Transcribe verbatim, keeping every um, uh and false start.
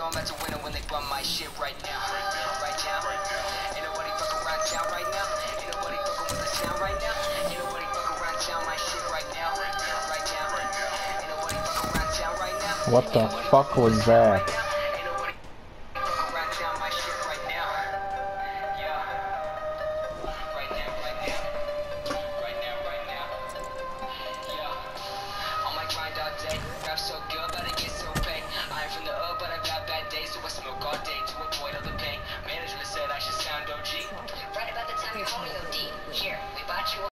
know I'm about to win it when they bum my shit right now. Right now. Ain't nobody fucking around town right now. Ain't nobody fucking with the sound right now. Ain't nobody fucking around town my shit right now. Right now. Ain't nobody fucking around town right now. What the fuck was that?